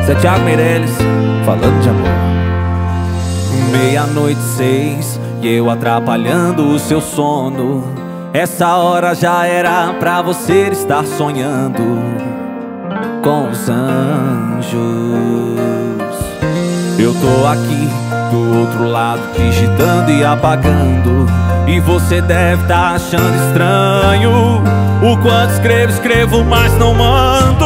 Zé Thiago Meirelles, falando de amor. 00:06 e eu atrapalhando o seu sono. Essa hora já era pra você estar sonhando com os anjos. Eu tô aqui do outro lado, digitando e apagando, e você deve tá achando estranho o quanto escrevo, mas não mando.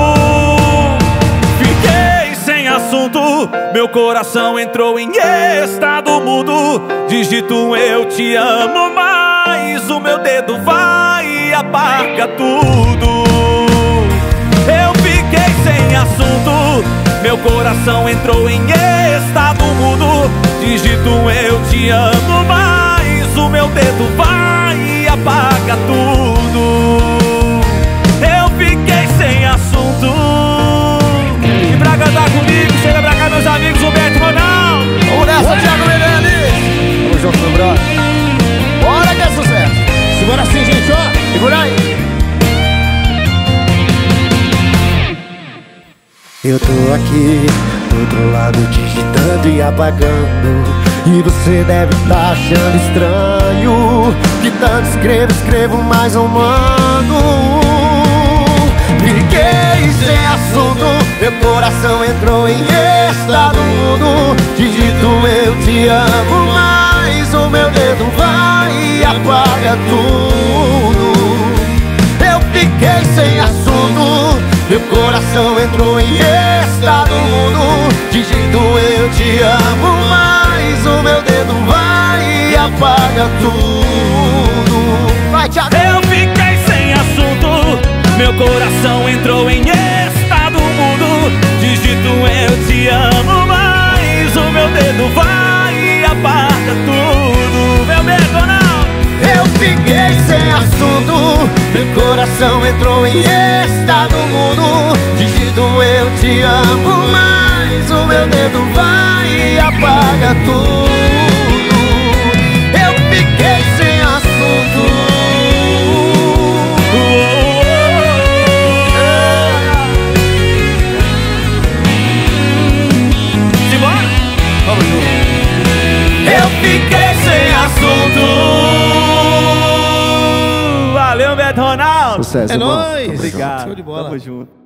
Fiquei sem assunto, meu coração entrou em estado mudo. Digito um eu te amo, mas o meu dedo vai e apaga tudo. Eu fiquei sem assunto, meu coração entrou em estado mudo. Digito um eu te amo, mas o meu dedo vai e apaga tudo. Eu fiquei sem assunto. E pra cantar comigo, chega pra cá meus amigos, Humberto Ronaldo. Vamos nessa, Thiago Meirelles. Tamo junto, meu brother. Bora que é sucesso. Segura assim, gente, ó. Segura aí. Eu tô aqui do outro lado digitando e apagando, e você deve tá achando estranho que tanto escrevo, mas não mando. Fiquei sem assunto, meu coração entrou em estado mudo. Digito eu te amo, mas o meu dedo vai e apaga tudo. Eu fiquei sem assunto, meu coração entrou em estado mudo. Digito eu te amo, mas o meu dedo vai e apaga tudo. Vai, Thiago! Eu fiquei sem assunto, meu coração entrou em estado mudo. Digito eu te amo, mas o meu dedo vai e apaga tudo. Meu dedo não! Eu fiquei sem assunto, meu coração entrou em estado mudo. Digito eu te amo, mas o meu dedo vai e apaga tudo. Eu fiquei sem assunto. Simbora! Vamos junto. Eu fiquei sem assunto. Valeu, Humberto Ronaldo! Sucesso, É irmão. nóis! Obrigado, Show de bola. tamo junto.